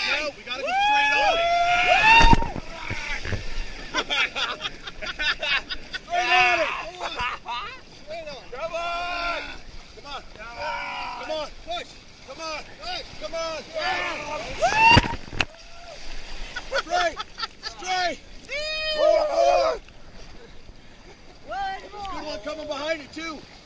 out. We gotta go straight on it. Straight on it. Straight on. Come on. Come on. Come on. Push. Come on. Push. Come on. Straight. Straight. More. There's a good one coming behind you too.